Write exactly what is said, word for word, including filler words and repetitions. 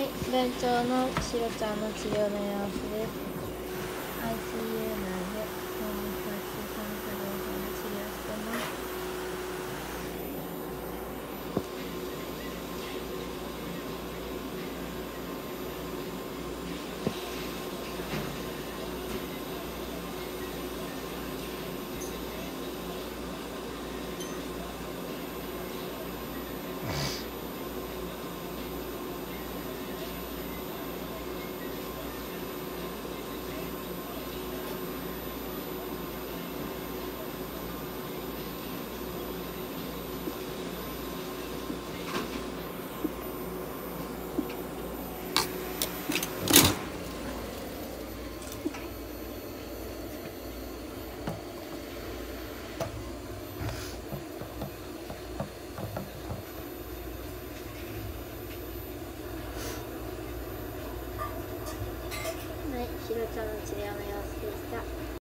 、弁長のしろちゃんの治療の様子です。アイシーユー 内で脳にさん作動法で治療してます。はい、しろちゃんの治療の様子でした。